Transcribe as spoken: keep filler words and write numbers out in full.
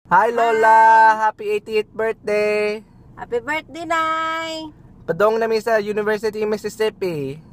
Hi Lola! Happy eightieth birthday! Happy birthday, Nay! Padong namin sa University of Mississippi.